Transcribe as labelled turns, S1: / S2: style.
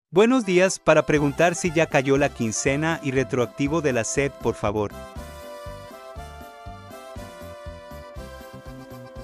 S1: Buenos días, para preguntar si ya cayó la quincena y retroactivo de la SED, por favor.